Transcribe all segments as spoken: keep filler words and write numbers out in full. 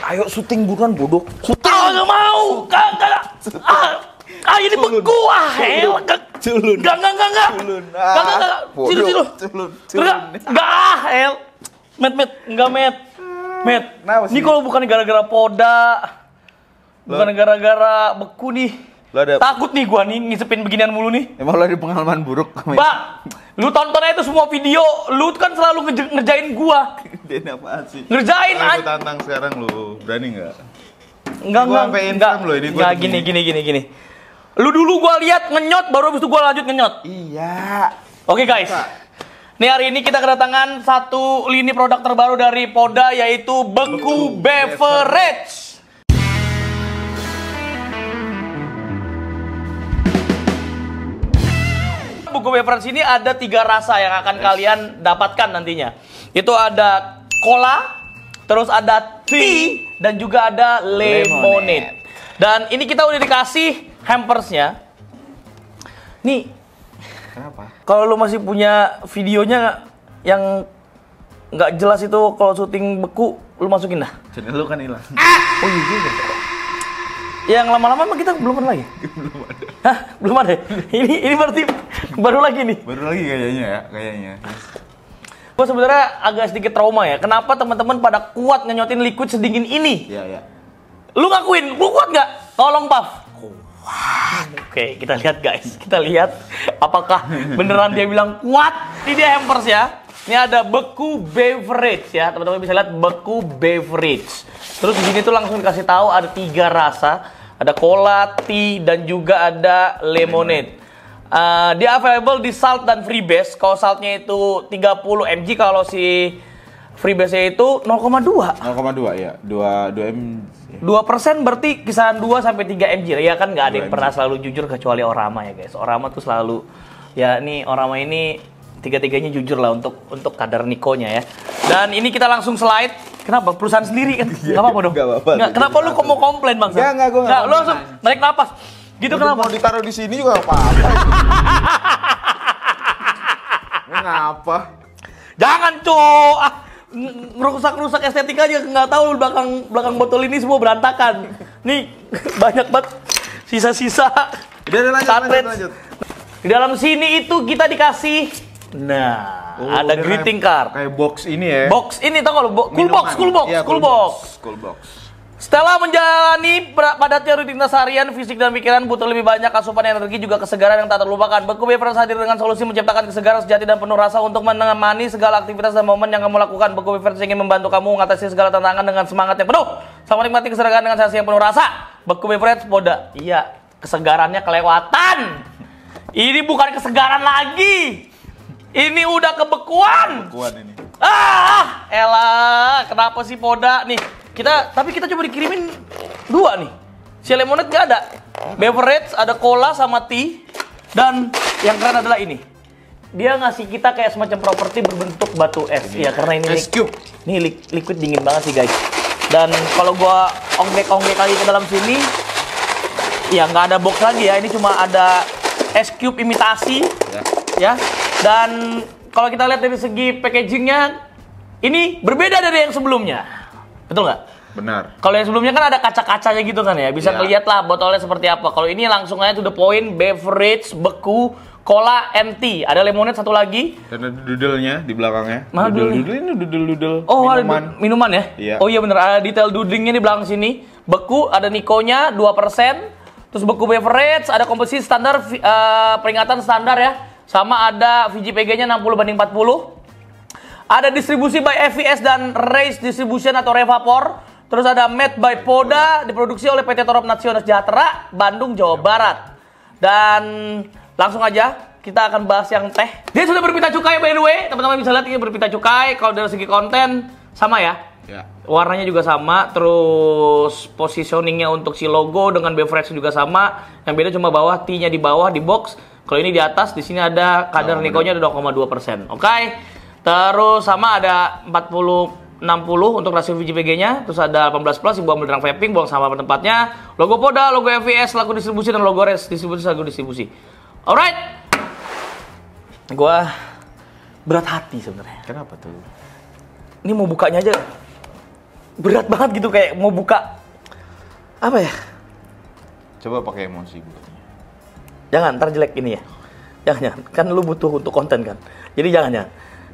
Ayo syuting buruan bodoh. Syuting. Ah, nggak mau. Kagak. Ah, ah ini beku ah. Hel. Culun. Enggak, enggak, enggak, enggak. Culun. Enggak, enggak, enggak. Sini, sini. Culun. Culun. Enggak, enggak ah, Hel. Met, met, enggak, met. Met. Ini kalau bukan gara-gara poda, bukan gara-gara beku nih. Ada... Takut nih gua nih ngisepin beginian mulu nih. Emang lo ada pengalaman buruk? Mbak, lu tonton aja itu semua video, lu kan selalu nge ngerjain gua. Dia apaan sih? Ngerjain aja. Aku tantang sekarang lu, berani nggak? Enggak, enggak, enggak. Lo, ini enggak, gini, gini, gini, gini. Lu dulu gua lihat ngenyot, baru habis itu gua lanjut ngenyot. Iya. Oke guys. Nih hari ini kita kedatangan satu lini produk terbaru dari Poda, yaitu Beku, Beku Beverage. Beku Beverage ini ada tiga rasa yang akan yes. kalian dapatkan nantinya. Itu ada cola, terus ada tea, dan juga ada lemonade. lemonade. Dan ini kita udah dikasih hampersnya. Nih, kenapa? Kalau lu masih punya videonya yang nggak jelas itu kalau syuting beku, lu masukin dah. Channel lu kan hilang. Ah! Oh iya juga. Yang lama-lama emang kita belum ada lagi? Belum ada. Hah? Belum ada? Ini ini berarti baru lagi nih? Baru lagi kayaknya ya, kayaknya. Gue sebenarnya agak sedikit trauma ya. Kenapa teman-teman pada kuat ngenyotin liquid sedingin ini? Iya, iya. Lu ngakuin, lu kuat nggak? Tolong, Puff. Kuat. Oke, kita lihat guys. Kita lihat apakah beneran dia bilang kuat. Ini dia hampers ya. Ini ada Beku Beverage ya. Teman-teman bisa lihat Beku Beverage. Terus di sini tuh langsung dikasih tahu ada tiga rasa. Ada cola, tea, dan juga ada lemonade. Uh, dia available di salt dan freebase. Kalau saltnya itu tiga puluh miligram, kalau si freebase-nya itu nol koma dua. nol koma dua ya. dua miligram. dua persen berarti kisaran dua sampai tiga miligram. Ya kan nggak ada yang pernah selalu jujur kecuali Orama ya guys. Orama tuh selalu ya nih Orama ini tiga-tiganya jujur lah untuk untuk kadar nikonya ya. Dan ini kita langsung slide. Kenapa? Perusahaan sendiri kan? Gak apa-apa dong? Gak apa-apa. Nggak, kenapa lu kok mau komplain bang? Enggak, enggak, gue nggak. Lu langsung narik napas. Gitu kenapa? Mau ditaruh di sini juga gak apa-apa. Ngapa? Jangan cok. Ah, ngerusak-rusak estetika aja nggak tahu belakang belakang botol ini semua berantakan. Nih banyak banget sisa-sisa. Udah, lanjut, lanjut, lanjut. Di dalam sini itu kita dikasih, nah oh, ada greeting card. Kayak box ini ya. Box ini tau kalau bo cool box, cool box, ya, cool box. Cool box. Setelah menjalani padatnya rutinitas harian, fisik dan pikiran butuh lebih banyak asupan energi juga kesegaran yang tak terlupakan. Beku Beverage hadir dengan solusi menciptakan kesegaran sejati dan penuh rasa untuk menemani segala aktivitas dan momen yang kamu lakukan. Beku Beverage ingin membantu kamu mengatasi segala tantangan dengan semangat yang penuh. Sama nikmati kesegaran dengan sensasi yang penuh rasa. Beku Beverage Poda. Iya, kesegarannya kelewatan. Ini bukan kesegaran lagi. Ini udah kebekuan. Kebekuan ini. Ah, elah, kenapa sih Poda nih? Kita, tapi kita coba dikirimin dua nih. Si lemonade nggak ada. Beverage ada cola sama tea. Dan yang keren adalah ini. Dia ngasih kita kayak semacam properti berbentuk batu es. Iya, karena ini es cube. Ini li liquid dingin banget sih guys. Dan kalau gua onggek-onggek lagi ke dalam sini, ya nggak ada box lagi ya. Ini cuma ada es cube imitasi, ya. ya. Dan kalau kita lihat dari segi packagingnya, ini berbeda dari yang sebelumnya. Betul nggak? Benar. Kalau yang sebelumnya kan ada kaca-kacanya gitu kan ya, bisa ya. Kelihatan lah botolnya seperti apa. Kalau ini langsung aja to the point, beverage, beku, cola, and tea. Ada lemonade satu lagi. Dan ada doodle-nya di belakangnya. Mana doodle? Doodle ini doodle-doodle. Oh, minuman. ada minuman ya? Iya. Oh iya bener, ada detail doodlingnya di belakang sini. Beku, ada nikonya dua persen. Terus beku beverage, ada komposisi standar, uh, peringatan standar ya. Sama ada V G P G-nya enam puluh banding empat puluh. Ada distribusi by F V S dan Race Distribution atau Revapor. Terus ada made by Poda, diproduksi oleh P T Torop Nasional Sejahtera, Bandung, Jawa Barat. Dan langsung aja kita akan bahas yang teh. Dia sudah berpita cukai by the way, teman-teman bisa lihat ini berpita cukai. Kalau dari segi konten sama ya. Ya. Warnanya juga sama, terus positioningnya untuk si logo dengan beverage juga sama. Yang beda cuma bawah, T-nya di bawah di box. Kalau ini di atas, di sini ada kadar nikonya ada dua koma dua persen. Oke. Okay? Terus sama ada empat puluh enam puluh untuk rasio V G P G-nya. Terus ada delapan belas plus, buang melerang vaping, buang sampah pada tempatnya. Logo Poda, logo F V S, laku distribusi, dan logo Res distribusi, laku distribusi. Alright. Gua berat hati sebenarnya. Kenapa tuh? Ini mau bukanya aja berat banget gitu kayak mau buka apa ya? Coba pakai emosi gue. Jangan, ntar jelek ini ya. Jangan, jangan. Kan lu butuh untuk konten kan. Jadi jangan, jangan.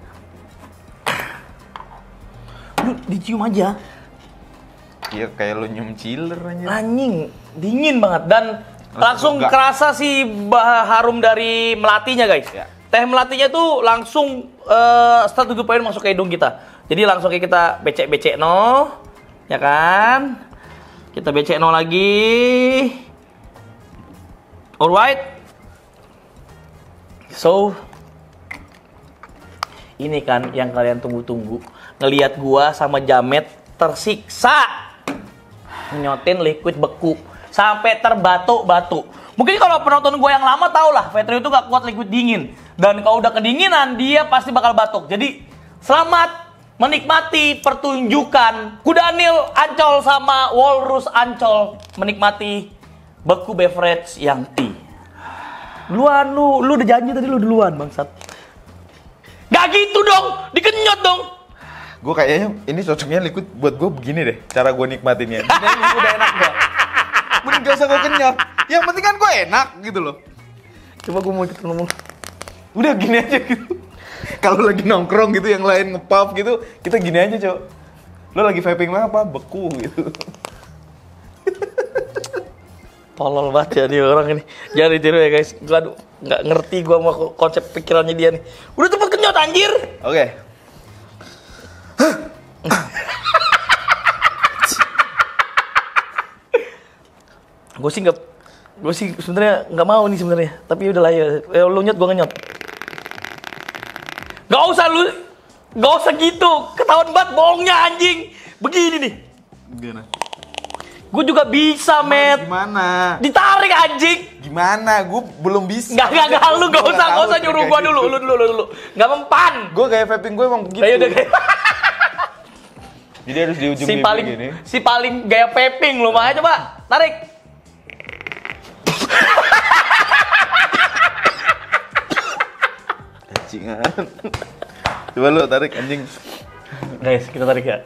Lu dicium aja. Iya kayak lu nyium chiller aja. Anjing, dingin banget dan langsung, Langsung kerasa si bah- harum dari melatinya guys. Ya. Teh melatinya tuh langsung uh, setelah tujuh poin masuk ke hidung kita. Jadi langsung kayak kita becek-becek no, ya kan? Kita becek no lagi. Alright. So ini kan yang kalian tunggu-tunggu. Ngelihat gua sama Jamet tersiksa nyotin liquid beku sampai terbatuk-batuk. Mungkin kalau penonton gue yang lama tau lah, Vetrio itu gak kuat liquid dingin. Dan kalau udah kedinginan, dia pasti bakal batuk. Jadi, selamat menikmati pertunjukan Kudanil Ancol sama Walrus Ancol. Menikmati beku beverage yang tea. Duluan lu, lu udah janji tadi lu duluan bangsat. Gak gitu dong, dikenyot dong. Gue kayaknya ini cocoknya liquid buat gue begini deh, cara gue nikmatinnya. Ini udah enak gue. Mending gak usah gue kenyot. Yang penting kan gue enak gitu loh. Coba gue mau ikut ngomong. Udah gini aja gitu. Kalau lagi nongkrong gitu yang lain nge-puff gitu, kita gini aja, Cok. Lo lagi vaping mah apa? Beku gitu. Tolol banget ya dia orang ini. Jangan ditiru ya guys. Gue aduh nggak ngerti gue sama konsep pikirannya dia nih. Udah cepet kenyot anjir. Oke. Gue sih nggak, gue sih sebenarnya nggak mau nih sebenarnya. Tapi udah lah ya. Eh, lu nyot gue ngenyot. Gak usah lu, gak usah gitu. Ketahuan banget bohongnya anjing. Begini nih. Gimana? Gue juga bisa, Met. Gimana? Ditarik anjing. Gimana? Gue belum bisa. Gak, gak, gak, lu gak usah, gak usah nyuruh gue dulu, lu dulu, lu dulu. Gak mempan. Gue kayak vaping gue emang begitu. Ayo udah kayak Jadi harus di ujung si bibir paling, gini. si paling gaya vaping lu makanya coba tarik. Anjingan. Coba lu tarik anjing. Guys, kita tarik ya.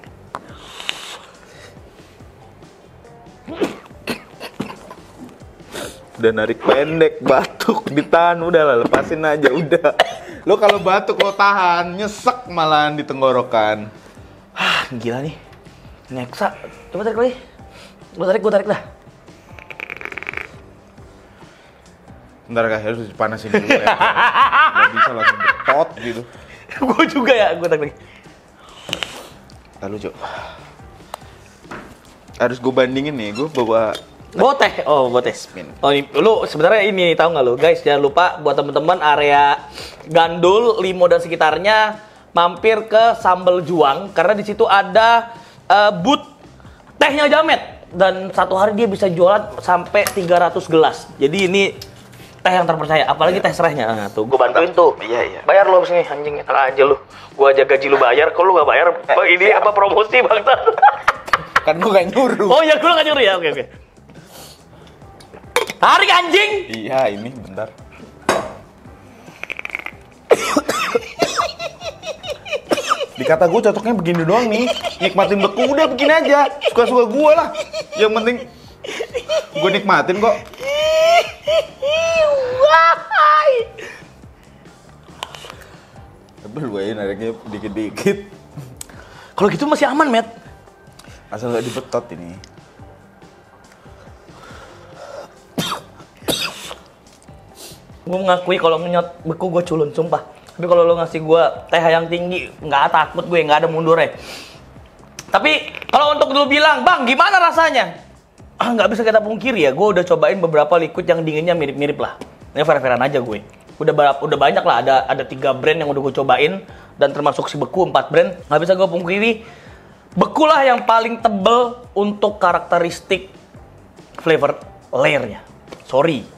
Udah narik pendek, batuk, ditahan, udah lah, lepasin aja, udah. Lo kalau batuk lo tahan, nyesek malahan di tenggorokan. Ah, gila nih. Neksa. Coba tarik lagi. Gua tarik, gua tarik dah. Bentar kah, harus dipanasin dulu ya. Gak bisa langsung betot gitu. Gua juga ya, gua tarik lagi. Lalu, Cok. Harus gue bandingin nih, gue bawa Bawa teh, oh bawa teh. Oh ini, lu sebenarnya ini tahu nggak lu guys? Jangan lupa buat teman-teman area Gandul, Limo dan sekitarnya mampir ke Sambal Juang karena di situ ada uh, booth tehnya Jamet dan satu hari dia bisa jualan sampai tiga ratus gelas. Jadi ini teh yang terpercaya, apalagi teh serehnya. Nah, tuh gua bantuin tuh. Iya, iya. Bayar lo sini anjing enak aja lu. Gua aja gaji lu bayar, kalau lu nggak bayar, Eh, ini apa promosi bangsat. Kan gue gak nyuruh. Oh iya, gua nggak nyuruh ya. Oke oke. Tarik anjing. Iya, ini bentar. Dikata gue cocoknya begini doang nih. Nikmatin beku udah begini aja. Suka-suka gue lah. Yang penting gue nikmatin kok. Wahai. Tebel gue ya nariknya dikit-dikit. Kalau gitu masih aman, Met. Asal gak dibetot ini. Gue mengakui kalau ngenyot beku gue culun, sumpah. Tapi kalau lo ngasih gue teh yang tinggi, nggak takut gue, nggak ada mundurnya. Tapi kalau untuk lo bilang, bang, gimana rasanya? Ah, nggak bisa kita pungkiri ya, gue udah cobain beberapa liquid yang dinginnya mirip-mirip lah. Ini fair-fairan aja gue. Udah udah banyak lah, ada ada tiga brand yang udah gue cobain dan termasuk si beku empat brand. Nggak bisa gue pungkiri, beku lah yang paling tebel untuk karakteristik flavor layernya. Sorry.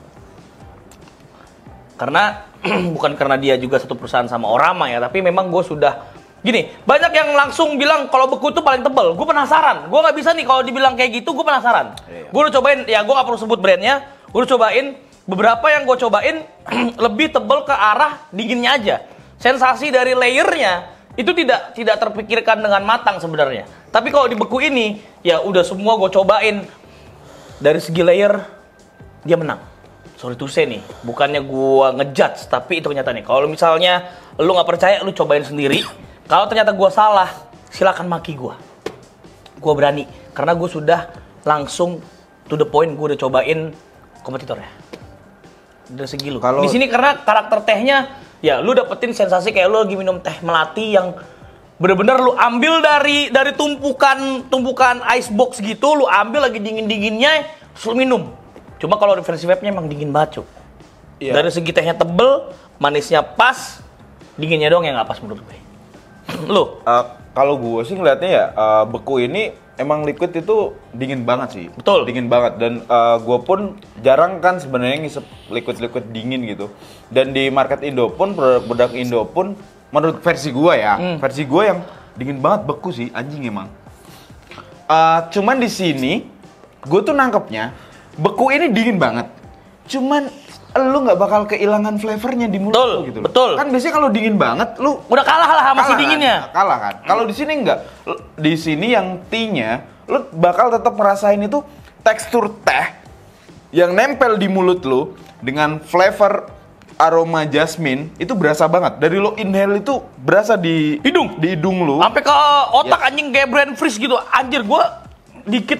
Karena bukan karena dia juga satu perusahaan sama Orama ya, tapi memang gue sudah gini, banyak yang langsung bilang kalau beku itu paling tebel. Gue penasaran, gue nggak bisa nih kalau dibilang kayak gitu, gue penasaran. Iya. Gue udah cobain, ya gue nggak perlu sebut brandnya. Gue udah cobain beberapa yang gue cobain lebih tebel ke arah dinginnya aja. Sensasi dari layernya itu tidak tidak terpikirkan dengan matang sebenarnya. Tapi kalau di beku ini, ya udah semua gue cobain. Dari segi layer, dia menang. Sorry to say nih, bukannya gue ngejudge, tapi itu kenyataan nih. Kalau misalnya lu nggak percaya, lu cobain sendiri. Kalau ternyata gue salah, silakan maki gue. Gue berani, karena gue sudah langsung to the point, gue udah cobain kompetitornya. Dari segi lu. Kalau- Di sini karena karakter tehnya, ya lu dapetin sensasi kayak lu lagi minum teh melati yang bener-bener lu ambil dari dari tumpukan tumpukan ice box gitu, lu ambil lagi dingin-dinginnya, terus lu minum. Cuma kalau versi vape-nya emang dingin banget, Cuk. Iya. Dari segi tehnya tebel, manisnya pas, dinginnya doang yang nggak pas menurut gue. Lu? Uh, kalau gue sih ngeliatnya ya, uh, beku ini emang liquid itu dingin banget sih. Betul. Dingin banget. Dan uh, gue pun jarang kan sebenarnya ngisep liquid-liquid dingin gitu. Dan di market Indo pun, produk-produk Indo pun, menurut versi gue ya, Hmm. versi gue yang dingin banget beku sih, anjing emang. Uh, cuman di sini, gue tuh nangkepnya, beku ini dingin banget. Cuman lu nggak bakal kehilangan flavornya di mulut Betul, lu gitu loh. betul. Kan biasanya kalau dingin banget, lu Udah kalah lah sama si kalah dinginnya. kan? Kalah kan. Kalau di sini enggak. L- Di sini yang tea-nya lu bakal tetap ngerasain itu tekstur teh yang nempel di mulut lu dengan flavor aroma jasmine itu berasa banget. Dari lo inhale itu berasa di Hidung. di hidung lu. Sampai ke otak anjing kayak brand freeze gitu. Anjir gua dikit.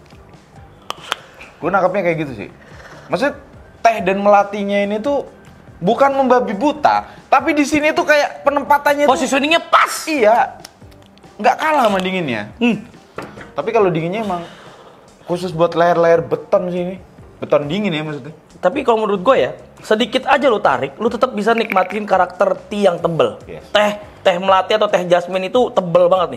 Gue nangkapnya kayak gitu sih. Maksudnya teh dan melatinya ini tuh bukan membabi buta, tapi di sini tuh kayak penempatannya tuh Positioningnya pas. iya. Nggak kalah sama dinginnya. Hmm. Tapi kalau dinginnya emang khusus buat layar-layar beton sih ini. Beton dingin ya maksudnya. Tapi kalau menurut gue ya, sedikit aja lo tarik, lo tetap bisa nikmatin karakter tea yang tebel. Yes. Teh, teh melati atau teh jasmine itu tebel banget nih.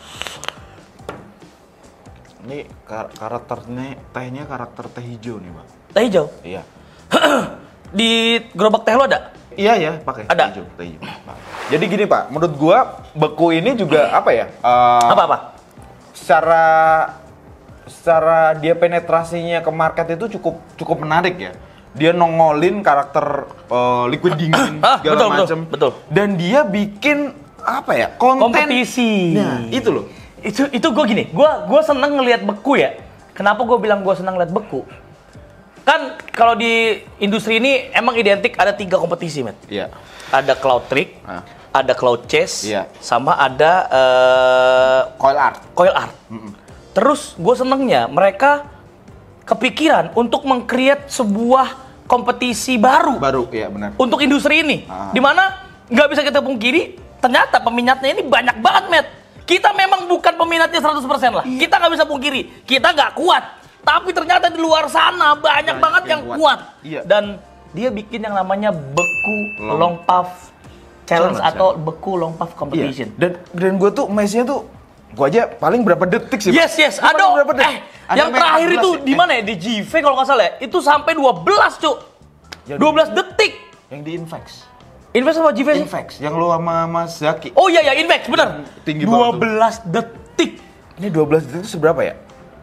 Ini kar- karakternya tehnya karakter teh hijau nih, Bang. Teh hijau. Iya. Di gerobak teh lo ada? Iya ya, pakai Ada. teh hijau, teh hijau. Jadi gini, Pak, menurut gua beku ini juga apa ya? eh, Apa-apa? Secara secara dia penetrasinya ke market itu cukup cukup menarik ya. Dia nongolin karakter eh, liquid dingin Ah, segala betul, betul, macam. betul. Dan dia bikin apa ya? Konten Kompetisi. Nah, itu loh. Itu itu gue gini, gue gue seneng ngelihat beku ya. Kenapa gue bilang gue seneng ngeliat beku? Kan kalau di industri ini emang identik ada tiga kompetisi, men. Iya. Ada cloud trick, Ah. ada cloud chase, Iya. sama ada eh, Coil art. coil art. Terus gue senengnya mereka kepikiran untuk meng-create sebuah kompetisi baru Baru, iya benar. untuk industri ini. Ah. Dimana nggak bisa kita pungkiri, ternyata peminatnya ini banyak banget, Matt. Kita memang bukan peminatnya seratus persen lah. Kita nggak bisa pungkiri, kita nggak kuat. Tapi ternyata di luar sana banyak, Banyak banget yang yang kuat. kuat. Iya. Dan dia bikin yang namanya beku Long- long puff challenge, Challenge, atau ya. beku long puff competition. Iya. Dan dan gue tuh mesnya tuh gue aja paling berapa detik sih, Pak? Yes, yes. Gua Ada, paling berapa detik? eh, Ada yang main terakhir empat belas itu ya? di Eh, mana ya? Di G V kalau nggak salah ya. Itu sampai dua belas, Cuk. Yang dua belas detik. Yang di Invex. Invest apa G V sih? Invex, yang lu sama Mas Zaki. Oh iya ya, Invex, bener. Tinggi banget tuh. dua belas detik. Ini dua belas detik itu seberapa ya?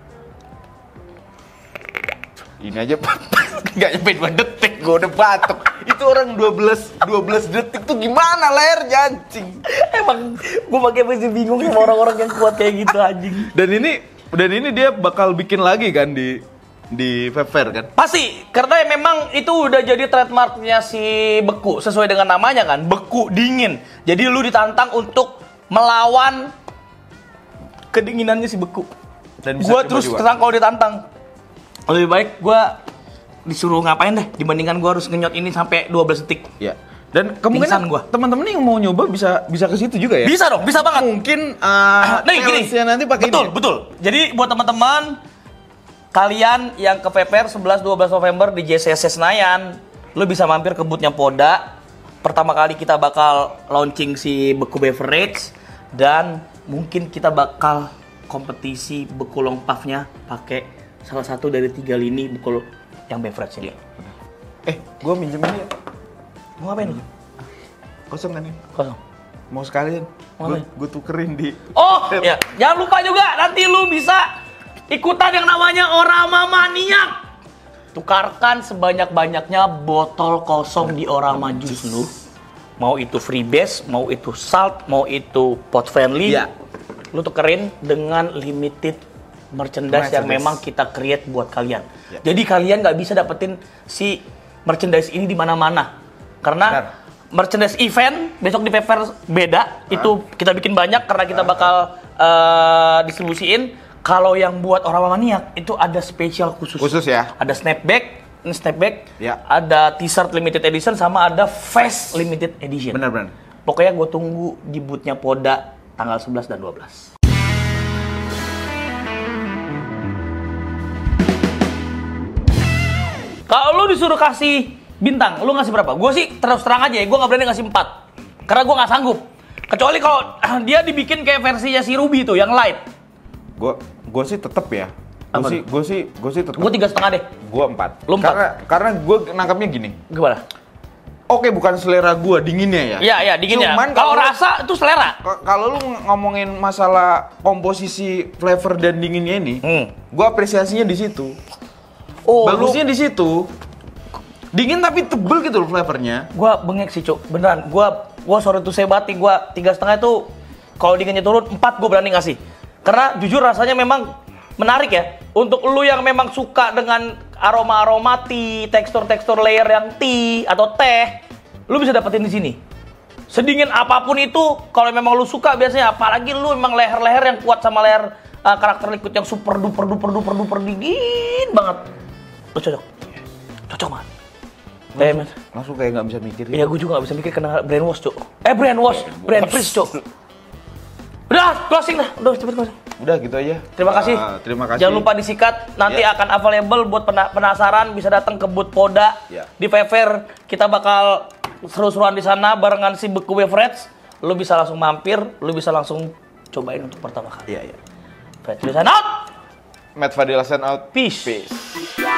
Ini aja nggak nyampe dua detik, gue udah batuk. Itu orang dua belas dua belas detik tuh gimana layar jancing. Emang gue pakai masih bingung sama orang-orang yang kuat kayak gitu anjing. Dan ini dan ini dia bakal bikin lagi kan di di Vape Fair kan? Pasti, karena memang itu udah jadi trademarknya si beku sesuai dengan namanya kan, beku dingin. Jadi lu ditantang untuk melawan kedinginannya si beku. Dan bisa Gua coba terus juga. terang kalau ditantang, lebih baik gua disuruh ngapain deh dibandingkan gua harus ngenyot ini sampai dua belas detik. Ya. Dan Pingsan kemungkinan gua. teman-teman yang mau nyoba bisa bisa ke situ juga ya? Bisa dong, bisa banget. Mungkin uh, Nih gini, challenge-nya nanti pakai betul, ini. ya? betul. Jadi buat teman-teman kalian yang ke Vape Fair sebelas dua belas November di J C S Senayan, lu bisa mampir ke booth-nya Poda. Pertama kali kita bakal launching si beku beverage dan mungkin kita bakal kompetisi beku long puff-nya pakai salah satu dari tiga lini beku yang beverage ini. Eh, gua minjem ini ya. Mau ngapain lu? Kosong kan ini? Kosong. Mau sekalian? Mau Gue ngapain? gue tukerin di. Oh, ya. Jangan lupa juga nanti lu bisa ikutan yang namanya Orama Maniak. Tukarkan sebanyak-banyaknya botol kosong di Orama Juice lu. Mau itu freebase, mau itu salt, mau itu pot friendly. Iya. lu tukerin dengan limited merchandise, Merchandise. yang memang kita create buat kalian. Ya. Jadi kalian nggak bisa dapetin si merchandise ini di mana-mana. Karena Benar. merchandise event besok di Paper beda, itu kita bikin banyak karena kita bakal uh, distribusiin. Kalau yang buat orang maniak itu ada spesial khusus. Khusus ya. Ada snapback, ini snapback, Ya. ada t-shirt limited edition sama ada vest limited edition. Benar-benar. Pokoknya gue tunggu di bootnya Poda tanggal sebelas dan dua belas. Kalau lu disuruh kasih bintang, lu ngasih berapa? Gue sih terus terang aja ya, gue nggak berani ngasih empat. Karena gue nggak sanggup. Kecuali kalau dia dibikin kayak versinya si Ruby tuh, yang light. Gue gue sih tetep ya. Gue Apa sih gue sih gue sih tetep. Gue tiga setengah deh. Gue empat. Lu empat? Karena karena gue nangkapnya gini. Gimana? Oke, bukan selera gue dinginnya ya. Iya, iya, dinginnya. Cuman Kalau kalau rasa itu selera. K- Kalau lu ngomongin masalah komposisi flavor dan dinginnya ini, Hmm. gue apresiasinya di situ. Oh, Bagusnya di situ. Dingin tapi tebel gitu loh flavornya. Gua bengek sih, Cuk. Beneran. Gua gua sorry tuh saya batik, gua tiga setengah itu kalau dinginnya turun empat gua berani ngasih. Karena jujur rasanya memang menarik ya. Untuk lu yang memang suka dengan aroma-aroma tea, tekstur-tekstur layer yang tea atau teh, lu bisa dapetin di sini. Sedingin apapun itu, kalau memang lu suka biasanya, apalagi lu memang leher-leher yang kuat sama leher uh, karakter liquid yang super duper duper duper duper dingin banget. Lu cocok. Cocok banget. Eh, men. Langsung kayak nggak bisa mikir. Iya, gue juga gak bisa mikir kena brainwash, Cuk. Eh, brainwash, brain freeze, Cuk. Udah, closing dah. Udah, cepet closing. Udah gitu aja. Terima kasih. Ah, terima kasih. Jangan lupa disikat. Nanti Ya. akan available buat pena- penasaran bisa datang ke booth Poda Ya. di Fair. Kita bakal seru-seruan di sana barengan si Beku Beverage. Lu bisa langsung mampir, lu bisa langsung cobain untuk pertama kali. Iya, iya. Fred, tulisan out. Matt Fadil sign out. Peace. Peace.